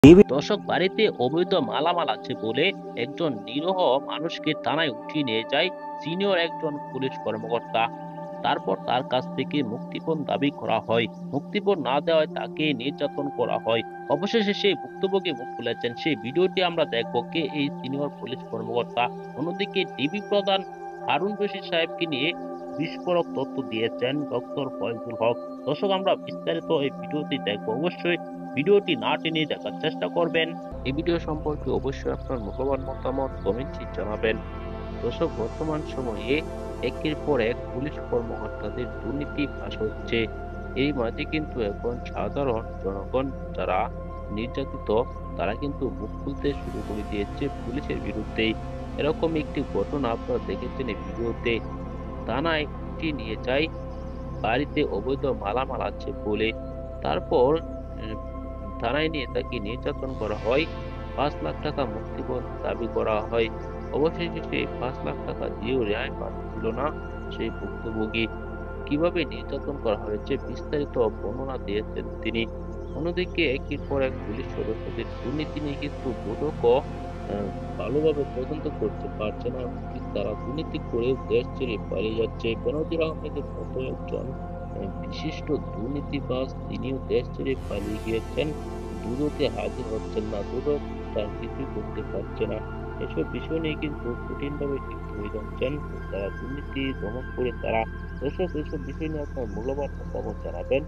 দর্শক, বাড়িতে অবৈধ মালামাল আছে বলে একজন নিরীহ মানুষকে থানায় উঠিয়ে নিয়ে যায় সিনিয়র একজন পুলিশ কর্মকর্তা। তারপর তার কাছ থেকে মুক্তিপণ দাবি করা হয়। মুক্তিপণ না দেওয়ায় তাকে নির্যাতন করা হয়। অবশেষে সেই ভুক্তভোগী মুখ খুলেছেন। সেই ভিডিওটি আমরা দেখবো, কে এই সিনিয়র পুলিশ কর্মকর্তা। অন্যদিকে ডিবি প্রধান হারুন রশিদ সাহেবকে নিয়ে বিস্ফোরক তথ্য দিয়েছেন ডক্টর ফয়জুল হক। দর্শক, আমরা বিস্তারিত এই ভিডিওটি দেখবো। অবশ্যই ভিডিওটি না টেনে দেখার চেষ্টা করবেন। এই ভিডিও সম্পর্কে অবশ্যই আপনার মূল্যবান মতামত কমেন্টে জানাবেন। দর্শক, বর্তমান সময়ে একের পর এক পুলিশ কর্মকর্তাদের দুর্নীতি ফাঁস হচ্ছে। এই মাঝে কিন্তু এখন সাধারণ জনগণ যারা নির্যাতিত, তারা কিন্তু মুখ খুলতে শুরু করে দিয়েছে পুলিশের বিরুদ্ধে। এরকম একটি ঘটনা আপনারা দেখেছেন এই ভিডিওতে। থানায় উঠিয়ে নিয়ে যায় বাড়িতে অবৈধ মালামাল আছে বলে। তারপর আহ, থানায় নিয়ে তাকে নির্যাতন করা হয়। 5 লাখ টাকা মুক্তিপণ দাবি করা হয়। অবশেষে সে 5 লাখ টাকা দিয়েও রেহাই পাচ্ছিল না সেই ভুক্তভোগী। কিভাবে নির্যাতন করা হয়েছে বিস্তারিত বর্ণনা দিয়েছেন তিনি। অন্যদিকে একের পর এক পুলিশ সদস্যদের দুর্নীতি নিয়ে কিন্তু দুদকও আহ, ভালোভাবে তদন্ত করতে পারছে না। এমনকি তারা দুর্নীতি করে দেশ ছেড়ে পালিয়ে যাচ্ছে। বেনজির আহমেদের মতো একজন বিশিষ্ট দুর্নীতিবাজ, তিনিও দেশ ছেড়ে পালিয়ে গিয়েছেন। দুদকে হাজির হচ্ছেন না, দুদক তার কিছুই করতে পারছে না। এসব বিষয় নিয়ে কিন্তু কঠিনভাবে ক্ষিপ্ত হয়ে যাচ্ছেন যারা দুর্নীতি দমন করে তারা। দর্শক, এসব বিষয় নিয়ে আপনার মূল্যবান মতামত জানাবেন।